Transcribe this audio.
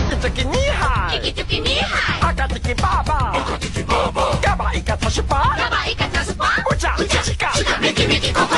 チキニーハイ、 チキチキニーハイ、 赤チキバーバー、 赤チキバーバー、 ガバイカトシパ、 ガバイカタスパ、 ウチャチカミキミキコ